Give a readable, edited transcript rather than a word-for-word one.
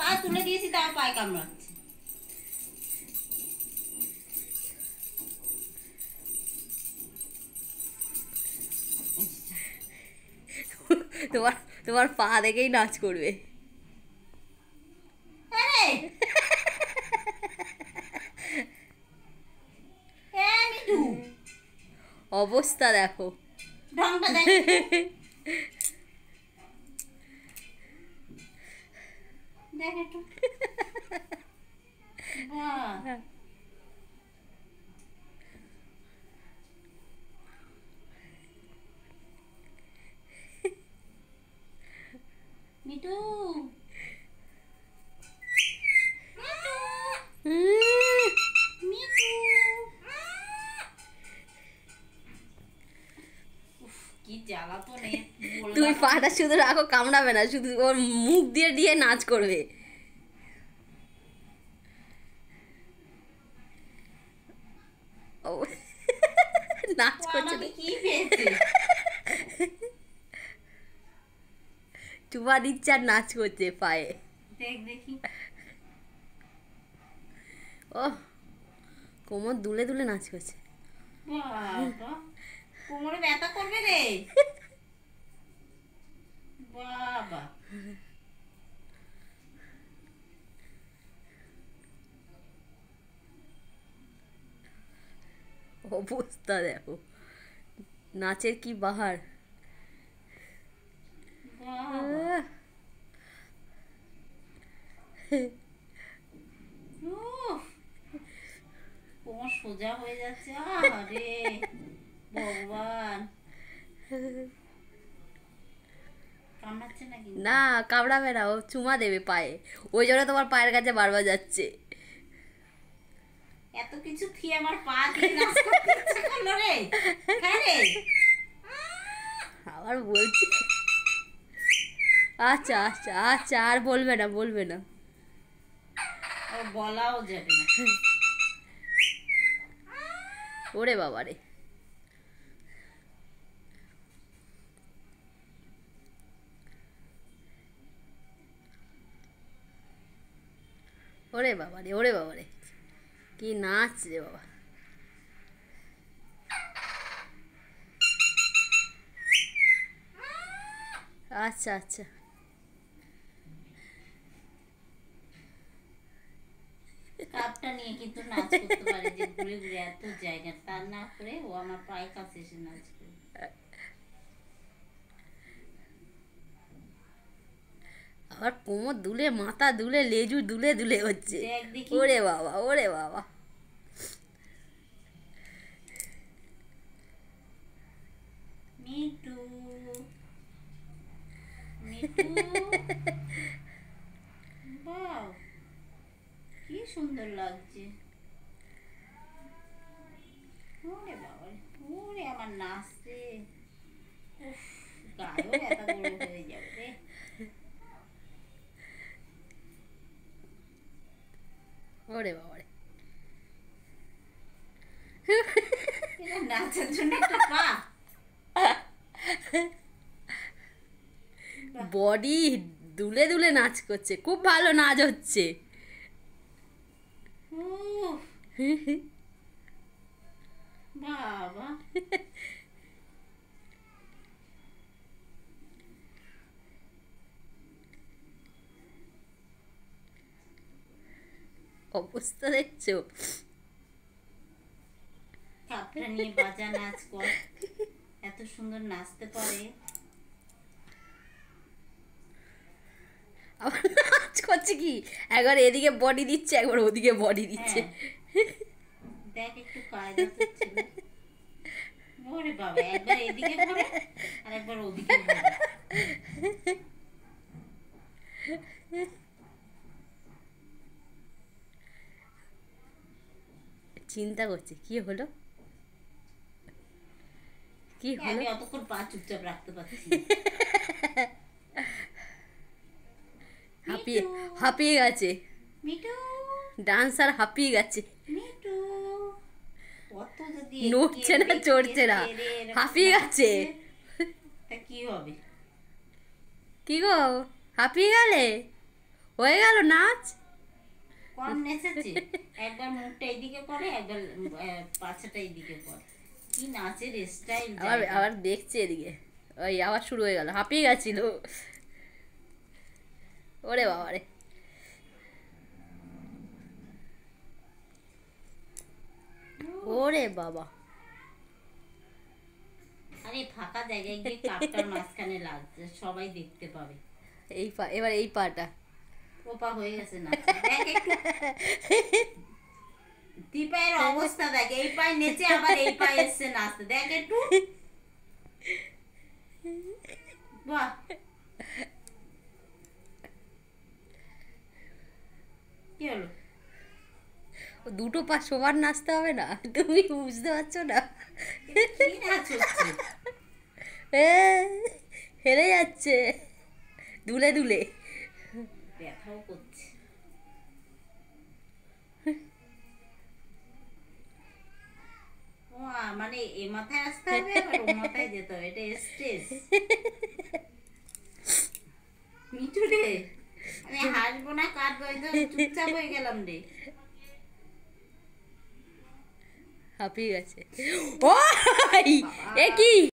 তুলে দিয়েছি, তার পায়ে কামড়াচ্ছে। তোমার তোমার পা দেখেই নাচ করবে। অবস্থা দেখো, ঢংটা দেখ। দেখ একটু। বাহ, মিটু মিটু, কি জ্বালাতন। তুমি পাটা শুধু রাখো, কামড়াবে না, শুধু ওর মুখ দিয়ে দিয়ে নাচ করবে। ও নাচ করছে, কি পেয়েছে? চুমা দিচ্ছে আর নাচ করছে পায়ে। দেখ দেখি। ও কোমর দুলে দুলে নাচ করছে। বাবা, কোমরে ব্যথা করবে রে বাবা। অবস্থা দেখো, নাচের কি বাহার। কোমর সোজা হয়ে যাচ্ছে। আরে ভগবান, কামড়াচ্ছে নাকি? না কামড়াবে না, ও চুমা দেবে পায়ে, ওই জন্য তোমার পায়ের কাছে বারবার যাচ্ছে। এত কিছু খেয়ে আমার পা দিয়ে নাচ করতে ইচ্ছে করলো রে। হ্যাঁ রে, আবার বলছি। আচ্ছা আচ্ছা আচ্ছা, আর বলবে না, বলবে না। ও বলাও যাবে না। ওরে বাবা রে, ওরে বাবা রে, ওরে বাবা রে, কি নাচ রে বাবা। আচ্ছা আচ্ছা, কাপটা নিয়ে কিন্তু নাচ করতে পারে, যে ঘুরে ঘুরে এত জায়গা, তার না করে ও আমার পায়ের কাছে এসে নাচ করে। আবার কোমর দুলে, মাথা দুলে, লেজু দুলে দুলে হচ্ছে। দেখ দেখি। ওরে বাবা, ওরে বাবা। মিটু মিটু, বাহ কি সুন্দর লাগছে। ওরে বাবা, ওরে আমার নাচতে, উফ, গায়েও ব্যথা বড় হয়ে যাবে রে। ওরে বাবা রে, এটা নাচের জন্য একটা পা। বডি দুলে দুলে নাচ করছে, খুব ভালো নাচ হচ্ছে। উফ, বাবা, অবস্থা দেখছো। কাপটা নিয়ে বাজা নাচ কর, এত সুন্দর নাচতে পারে। আবার নাচ করছে কি, একবার এদিকে বডি দিচ্ছে, একবার ওদিকে বডি দিচ্ছে। দেখ একটু কায়দা ছিল। ওরে বাবা, একবার এদিকে ঘোরে আর একবার ওদিকে ঘোরে। চিন্তা করছে কি হলো, কি হলো। আমি অতক্ষণ পা চুপচাপ রাখতে পারছি। হাঁপিয়ে হাঁপিয়ে গেছে, মিটু ডান্সার হাঁপিয়ে গেছে, মিটু, কত যদি নড়ছে না, চড়ছে না, হাঁপিয়ে গেছে। তা কি হবে? কি গো, হাঁপিয়ে গেলে? হয়ে গেল নাচ। কম নেচেছে, একবার মুখটা এইদিকে করে, একবার পাছাটা এইদিকে করে। কি নাচের স্টাইল! আবার আবার দেখছে এদিকে, ওই আবার শুরু হয়ে গেল, হাঁপিয়ে গেছিল। ওরে বাবা রে, ওরে বাবা। আরে ফাঁকা জায়গায় গিয়ে কাপটার মাঝখানে লাগছে, সবাই দেখতে পাবে। এই পা, এবার এই পাটা ওপা হয়ে গেছে না, দেখ একটু দীপায়ের অবস্থা দেখ, এই পায়ে নেচে আবার এই পায়ে এসছে নাচতে, দেখ একটু। বাহ, কি হলো? দুটো পা সমান নাচতে হবে না, তুমি বুঝতে পারছো না? কি নাচ হচ্ছে? এ, হেরে যাচ্ছে দুলে দুলে। ব্যথাও করছে। ও মানে এ মাথায় আসতে হবে আবার ও মাথায় যেতে হবে, এটা স্টেজ। মিঠু রে, আমি হাসবো না কাঁদবো, একদম চুপচাপ হয়ে গেলাম রে। হাঁপিয়ে গেছে। ও এ কি?